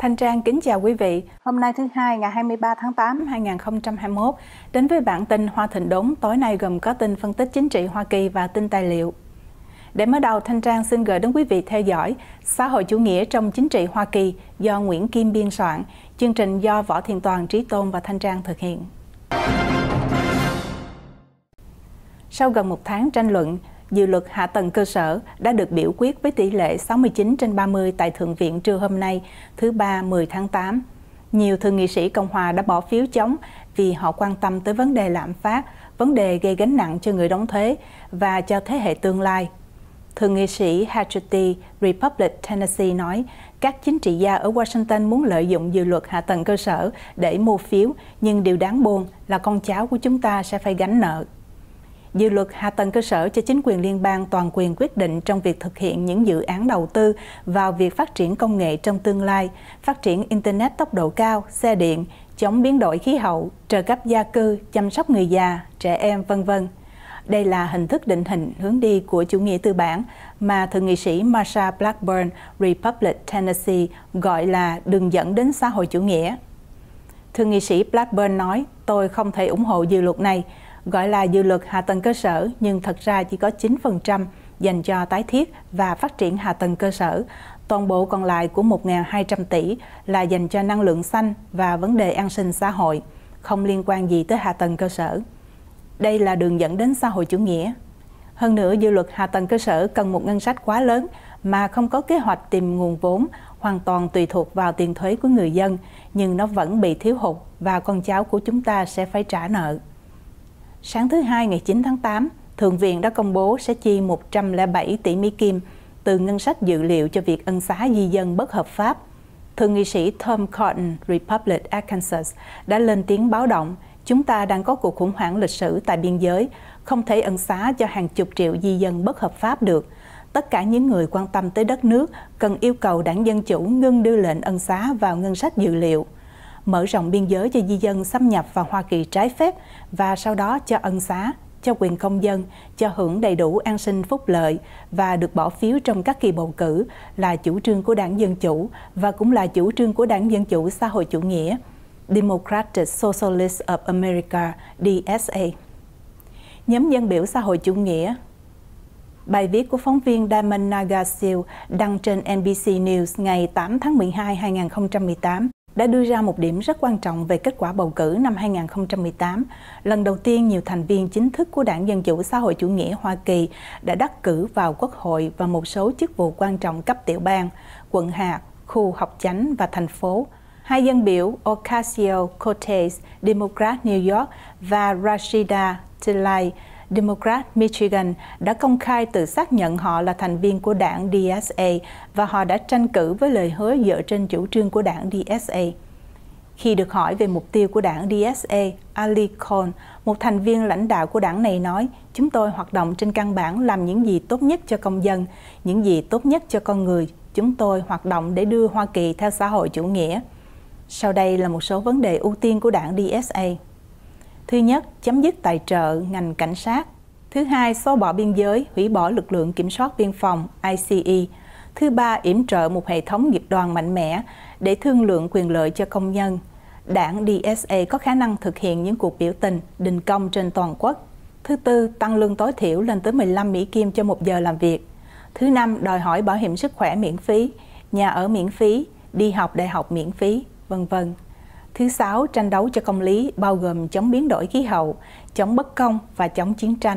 Thanh Trang kính chào quý vị. Hôm nay thứ Hai ngày 23 tháng 8 2021 đến với bản tin Hoa Thịnh Đốn tối nay gồm có tin phân tích chính trị Hoa Kỳ và tin tài liệu. Để mở đầu, Thanh Trang xin gửi đến quý vị theo dõi Xã hội chủ nghĩa trong chính trị Hoa Kỳ do Nguyễn Kim biên soạn, chương trình do Võ Thiện Toàn, Trí Tôn và Thanh Trang thực hiện. Sau gần một tháng tranh luận, dự luật hạ tầng cơ sở đã được biểu quyết với tỷ lệ 69/30 tại Thượng viện trưa hôm nay, thứ Ba 10 tháng 8. Nhiều thượng nghị sĩ Cộng hòa đã bỏ phiếu chống vì họ quan tâm tới vấn đề lạm phát, vấn đề gây gánh nặng cho người đóng thuế và cho thế hệ tương lai. Thượng nghị sĩ Haggerty, Republic Tennessee nói, các chính trị gia ở Washington muốn lợi dụng dự luật hạ tầng cơ sở để mua phiếu, nhưng điều đáng buồn là con cháu của chúng ta sẽ phải gánh nợ. Dự luật hạ tầng cơ sở cho chính quyền liên bang toàn quyền quyết định trong việc thực hiện những dự án đầu tư vào việc phát triển công nghệ trong tương lai, phát triển Internet tốc độ cao, xe điện, chống biến đổi khí hậu, trợ cấp gia cư, chăm sóc người già, trẻ em, v.v. Đây là hình thức định hình hướng đi của chủ nghĩa tư bản mà Thượng nghị sĩ Marsha Blackburn, Republic Tennessee gọi là đường dẫn đến xã hội chủ nghĩa. Thượng nghị sĩ Blackburn nói, tôi không thể ủng hộ dự luật này, gọi là dự luật hạ tầng cơ sở nhưng thật ra chỉ có 9% dành cho tái thiết và phát triển hạ tầng cơ sở. Toàn bộ còn lại của 1.200 tỷ là dành cho năng lượng xanh và vấn đề an sinh xã hội, không liên quan gì tới hạ tầng cơ sở. Đây là đường dẫn đến xã hội chủ nghĩa. Hơn nữa, dự luật hạ tầng cơ sở cần một ngân sách quá lớn mà không có kế hoạch tìm nguồn vốn, hoàn toàn tùy thuộc vào tiền thuế của người dân, nhưng nó vẫn bị thiếu hụt và con cháu của chúng ta sẽ phải trả nợ. Sáng thứ Hai ngày 9 tháng 8, Thượng viện đã công bố sẽ chi 107 tỷ Mỹ Kim từ ngân sách dự liệu cho việc ân xá di dân bất hợp pháp. Thượng nghị sĩ Tom Cotton, Republic Arkansas, đã lên tiếng báo động, chúng ta đang có cuộc khủng hoảng lịch sử tại biên giới, không thể ân xá cho hàng chục triệu di dân bất hợp pháp được. Tất cả những người quan tâm tới đất nước cần yêu cầu đảng Dân Chủ ngưng đưa lệnh ân xá vào ngân sách dự liệu, mở rộng biên giới cho di dân xâm nhập vào Hoa Kỳ trái phép và sau đó cho ân xá, cho quyền công dân, cho hưởng đầy đủ an sinh phúc lợi và được bỏ phiếu trong các kỳ bầu cử là chủ trương của đảng Dân Chủ và cũng là chủ trương của đảng Dân Chủ xã hội chủ nghĩa, Democratic Socialists of America, DSA. Nhóm dân biểu xã hội chủ nghĩa. Bài viết của phóng viên Damon Nagasil đăng trên NBC News ngày 8 tháng 12, 2018 đã đưa ra một điểm rất quan trọng về kết quả bầu cử năm 2018. Lần đầu tiên, nhiều thành viên chính thức của Đảng Dân Chủ Xã hội Chủ nghĩa Hoa Kỳ đã đắc cử vào Quốc hội và một số chức vụ quan trọng cấp tiểu bang, quận hạt, khu học chánh và thành phố. Hai dân biểu Ocasio-Cortez, Democrat New York và Rashida Tlaib, Democrat Michigan đã công khai tự xác nhận họ là thành viên của đảng DSA và họ đã tranh cử với lời hứa dựa trên chủ trương của đảng DSA. Khi được hỏi về mục tiêu của đảng DSA, Ali Cohn, một thành viên lãnh đạo của đảng này nói, chúng tôi hoạt động trên căn bản làm những gì tốt nhất cho công dân, những gì tốt nhất cho con người. Chúng tôi hoạt động để đưa Hoa Kỳ theo xã hội chủ nghĩa. Sau đây là một số vấn đề ưu tiên của đảng DSA. Thứ nhất, chấm dứt tài trợ ngành cảnh sát. Thứ hai, xóa bỏ biên giới, hủy bỏ lực lượng kiểm soát biên phòng ICE. Thứ ba, yểm trợ một hệ thống nghiệp đoàn mạnh mẽ để thương lượng quyền lợi cho công nhân. Đảng DSA có khả năng thực hiện những cuộc biểu tình, đình công trên toàn quốc. Thứ tư, tăng lương tối thiểu lên tới 15 Mỹ Kim cho một giờ làm việc. Thứ năm, đòi hỏi bảo hiểm sức khỏe miễn phí, nhà ở miễn phí, đi học đại học miễn phí, v.v. Thứ sáu, tranh đấu cho công lý, bao gồm chống biến đổi khí hậu, chống bất công và chống chiến tranh.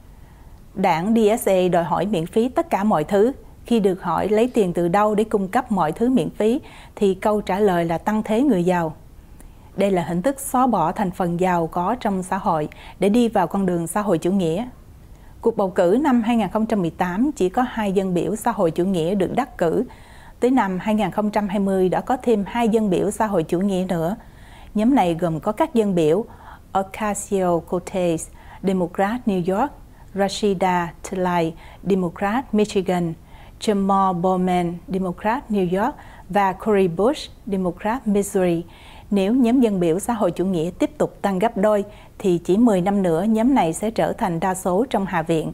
Đảng DSA đòi hỏi miễn phí tất cả mọi thứ. Khi được hỏi lấy tiền từ đâu để cung cấp mọi thứ miễn phí, thì câu trả lời là tăng thế người giàu. Đây là hình thức xóa bỏ thành phần giàu có trong xã hội để đi vào con đường xã hội chủ nghĩa. Cuộc bầu cử năm 2018 chỉ có 2 dân biểu xã hội chủ nghĩa được đắc cử. Tới năm 2020 đã có thêm 2 dân biểu xã hội chủ nghĩa nữa. Nhóm này gồm có các dân biểu Ocasio-Cortez, Democrat New York, Rashida Tlaib, Democrat Michigan, Jamal Bowman, Democrat New York và Cori Bush, Democrat Missouri. Nếu nhóm dân biểu xã hội chủ nghĩa tiếp tục tăng gấp đôi, thì chỉ 10 năm nữa nhóm này sẽ trở thành đa số trong Hạ viện.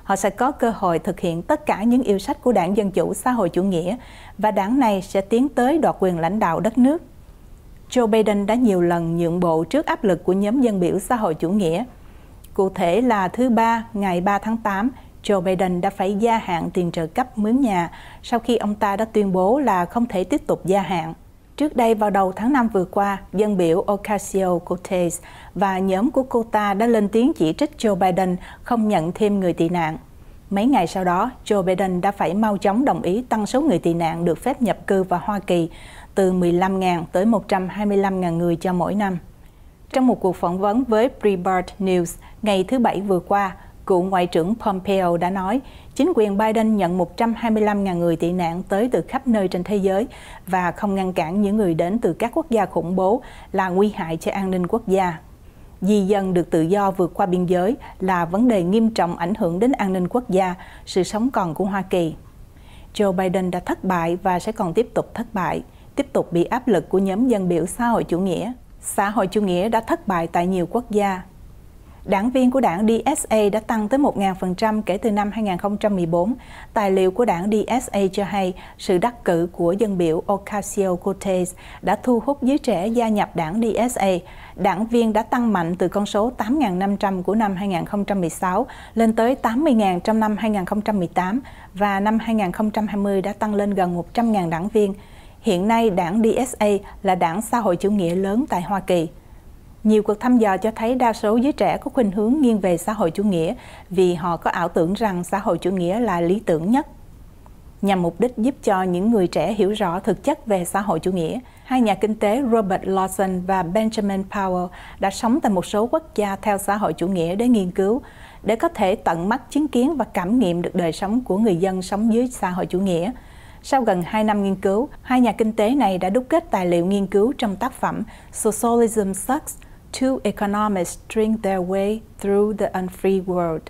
họ sẽ có cơ hội thực hiện tất cả những yêu sách của Đảng Dân Chủ Xã hội Chủ nghĩa và đảng này sẽ tiến tới đoạt quyền lãnh đạo đất nước. Joe Biden đã nhiều lần nhượng bộ trước áp lực của nhóm dân biểu xã hội chủ nghĩa. Cụ thể là thứ Ba, ngày 3 tháng 8, Joe Biden đã phải gia hạn tiền trợ cấp mướn nhà sau khi ông ta đã tuyên bố là không thể tiếp tục gia hạn. Trước đây vào đầu tháng 5 vừa qua, dân biểu Ocasio-Cortez và nhóm của cô ta đã lên tiếng chỉ trích Joe Biden không nhận thêm người tị nạn. Mấy ngày sau đó, Joe Biden đã phải mau chóng đồng ý tăng số người tị nạn được phép nhập cư vào Hoa Kỳ từ 15.000 tới 125.000 người cho mỗi năm. Trong một cuộc phỏng vấn với Breitbart News ngày thứ Bảy vừa qua, cựu Ngoại trưởng Pompeo đã nói chính quyền Biden nhận 125.000 người tị nạn tới từ khắp nơi trên thế giới và không ngăn cản những người đến từ các quốc gia khủng bố là nguy hại cho an ninh quốc gia. Di dân được tự do vượt qua biên giới là vấn đề nghiêm trọng ảnh hưởng đến an ninh quốc gia, sự sống còn của Hoa Kỳ. Joe Biden đã thất bại và sẽ còn tiếp tục thất bại, tiếp tục bị áp lực của nhóm dân biểu xã hội chủ nghĩa. Xã hội chủ nghĩa đã thất bại tại nhiều quốc gia. Đảng viên của đảng DSA đã tăng tới 1.000% kể từ năm 2014. Tài liệu của đảng DSA cho hay sự đắc cử của dân biểu Ocasio-Cortez đã thu hút giới trẻ gia nhập đảng DSA. Đảng viên đã tăng mạnh từ con số 8.500 của năm 2016 lên tới 80.000 trong năm 2018 và năm 2020 đã tăng lên gần 100.000 đảng viên. Hiện nay, đảng DSA là đảng xã hội chủ nghĩa lớn tại Hoa Kỳ. Nhiều cuộc thăm dò cho thấy đa số giới trẻ có khuynh hướng nghiêng về xã hội chủ nghĩa vì họ có ảo tưởng rằng xã hội chủ nghĩa là lý tưởng nhất. Nhằm mục đích giúp cho những người trẻ hiểu rõ thực chất về xã hội chủ nghĩa, hai nhà kinh tế Robert Lawson và Benjamin Powell đã sống tại một số quốc gia theo xã hội chủ nghĩa để nghiên cứu, để có thể tận mắt chứng kiến và cảm nghiệm được đời sống của người dân sống dưới xã hội chủ nghĩa. Sau gần 2 năm nghiên cứu, hai nhà kinh tế này đã đúc kết tài liệu nghiên cứu trong tác phẩm Socialism Sucks: Two Economists Drink Their Way Through the Unfree World.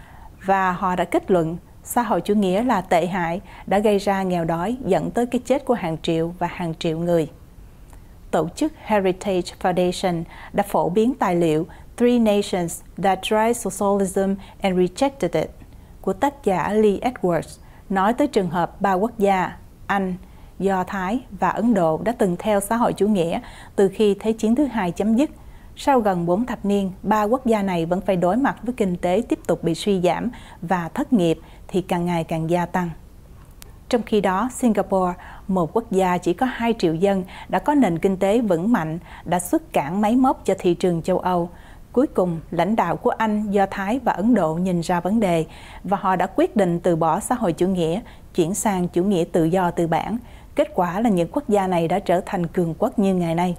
Và họ đã kết luận xã hội chủ nghĩa là tệ hại, đã gây ra nghèo đói dẫn tới cái chết của hàng triệu và hàng triệu người. Tổ chức Heritage Foundation đã phổ biến tài liệu Three Nations That Tried Socialism and Rejected It của tác giả Lee Edwards, nói tới trường hợp 3 quốc gia, Anh, Do Thái và Ấn Độ đã từng theo xã hội chủ nghĩa từ khi Thế chiến thứ hai chấm dứt. Sau gần 4 thập niên, 3 quốc gia này vẫn phải đối mặt với kinh tế tiếp tục bị suy giảm và thất nghiệp thì càng ngày càng gia tăng. Trong khi đó, Singapore, một quốc gia chỉ có 2 triệu dân, đã có nền kinh tế vững mạnh, đã xuất cảng máy móc cho thị trường châu Âu. Cuối cùng, lãnh đạo của Anh, Do Thái và Ấn Độ nhìn ra vấn đề và họ đã quyết định từ bỏ xã hội chủ nghĩa, chuyển sang chủ nghĩa tự do tư bản. Kết quả là những quốc gia này đã trở thành cường quốc như ngày nay.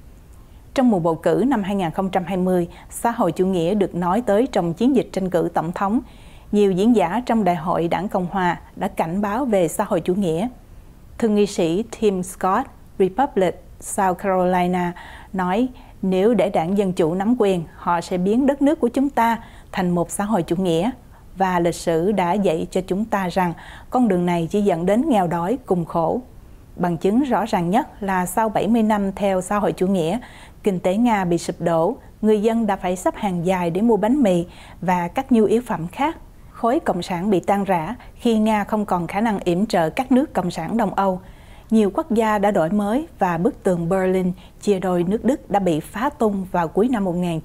Trong mùa bầu cử năm 2020, xã hội chủ nghĩa được nói tới trong chiến dịch tranh cử tổng thống. Nhiều diễn giả trong Đại hội Đảng Cộng Hòa đã cảnh báo về xã hội chủ nghĩa. Thượng nghị sĩ Tim Scott, Republic, South Carolina, nói nếu để Đảng Dân Chủ nắm quyền, họ sẽ biến đất nước của chúng ta thành một xã hội chủ nghĩa. Và lịch sử đã dạy cho chúng ta rằng con đường này chỉ dẫn đến nghèo đói, cùng khổ. Bằng chứng rõ ràng nhất là sau 70 năm theo xã hội chủ nghĩa, kinh tế Nga bị sụp đổ, người dân đã phải xếp hàng dài để mua bánh mì và các nhu yếu phẩm khác. Khối Cộng sản bị tan rã khi Nga không còn khả năng yểm trợ các nước Cộng sản Đông Âu. Nhiều quốc gia đã đổi mới và bức tường Berlin chia đôi nước Đức đã bị phá tung vào cuối năm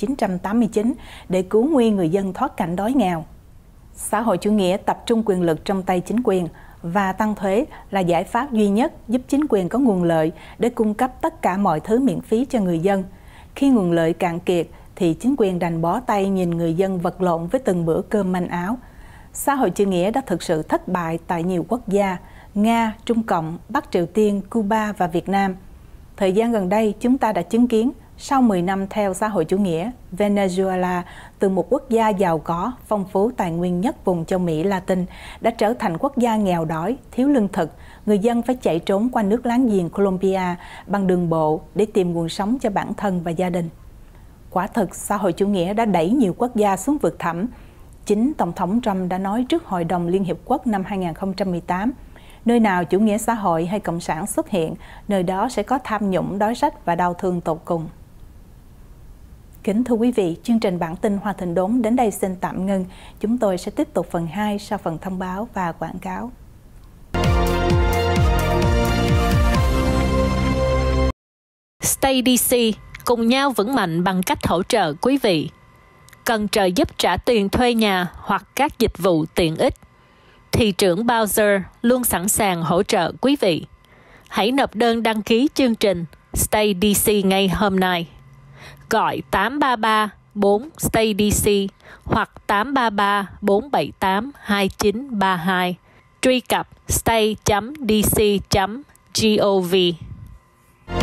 1989 để cứu nguy người dân thoát cảnh đói nghèo. Xã hội chủ nghĩa tập trung quyền lực trong tay chính quyền và tăng thuế là giải pháp duy nhất giúp chính quyền có nguồn lợi để cung cấp tất cả mọi thứ miễn phí cho người dân. Khi nguồn lợi cạn kiệt thì chính quyền đành bó tay nhìn người dân vật lộn với từng bữa cơm manh áo. Xã hội chủ nghĩa đã thực sự thất bại tại nhiều quốc gia: Nga, Trung Cộng, Bắc Triều Tiên, Cuba và Việt Nam. Thời gian gần đây, chúng ta đã chứng kiến, sau 10 năm theo xã hội chủ nghĩa, Venezuela, từ một quốc gia giàu có, phong phú tài nguyên nhất vùng châu Mỹ Latin, đã trở thành quốc gia nghèo đói, thiếu lương thực. Người dân phải chạy trốn qua nước láng giềng Colombia bằng đường bộ để tìm nguồn sống cho bản thân và gia đình. Quả thực, xã hội chủ nghĩa đã đẩy nhiều quốc gia xuống vực thẳm. Chính Tổng thống Trump đã nói trước Hội đồng Liên Hiệp Quốc năm 2018, nơi nào chủ nghĩa xã hội hay cộng sản xuất hiện, nơi đó sẽ có tham nhũng, đói rách và đau thương tột cùng. Kính thưa quý vị, chương trình bản tin Hoa Thịnh Đốn đến đây xin tạm ngưng. Chúng tôi sẽ tiếp tục phần 2 sau phần thông báo và quảng cáo. Stay DC cùng nhau vững mạnh bằng cách hỗ trợ quý vị. Cần trợ giúp trả tiền thuê nhà hoặc các dịch vụ tiện ích. Thị trưởng Bowser luôn sẵn sàng hỗ trợ quý vị. Hãy nộp đơn đăng ký chương trình Stay DC ngay hôm nay. Gọi 833-4STAY-DC hoặc 833-478-2932. Truy cập stay.dc.gov.